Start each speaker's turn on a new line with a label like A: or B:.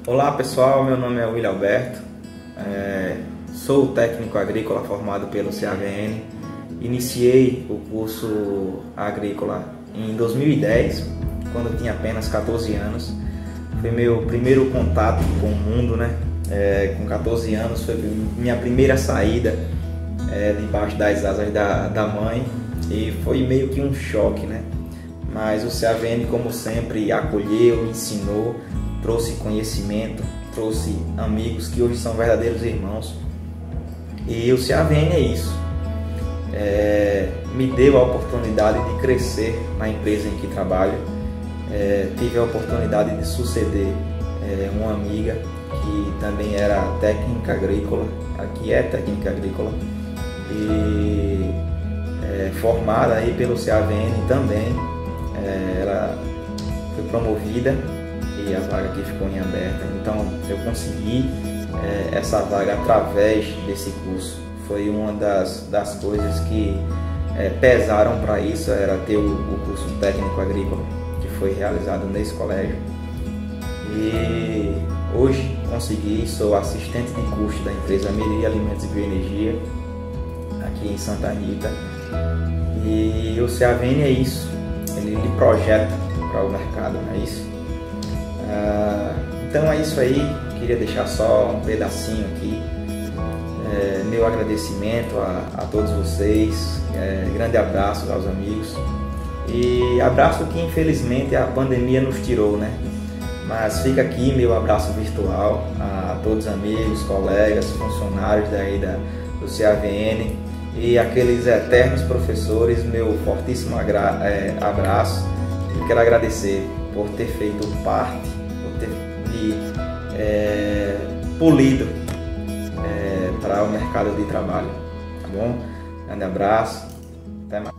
A: Olá pessoal, meu nome é William Alberto, sou técnico agrícola formado pelo CAVN. Iniciei o curso agrícola em 2010, quando eu tinha apenas 14 anos. Foi meu primeiro contato com o mundo, né? Com 14 anos foi minha primeira saída debaixo das asas da mãe, e foi meio que um choque, né? Mas o CAVN, como sempre, acolheu, ensinou, trouxe conhecimento, trouxe amigos que hoje são verdadeiros irmãos. E o CAVN é isso. Me deu a oportunidade de crescer na empresa em que trabalho. Tive a oportunidade de suceder uma amiga que também era técnica agrícola, aqui é técnica agrícola, e formada aí pelo CAVN também. Ela foi promovida e a vaga aqui ficou em aberta, então eu consegui essa vaga através desse curso. Foi uma das coisas que pesaram para isso, era ter o curso técnico agrícola que foi realizado nesse colégio. E hoje consegui, sou assistente de custo da empresa Miri Alimentos e Bioenergia aqui em Santa Rita. E o CAVN é isso, ele projeta para o mercado, não é isso? Então é isso aí, queria deixar só um pedacinho aqui, meu agradecimento a todos vocês, grande abraço aos amigos, e abraço que infelizmente a pandemia nos tirou, né? Mas fica aqui meu abraço virtual a todos os amigos, colegas, funcionários daí do CAVN e aqueles eternos professores, meu fortíssimo abraço. E quero agradecer por ter feito parte, por ter polido para o mercado de trabalho, tá bom? Grande abraço, até mais.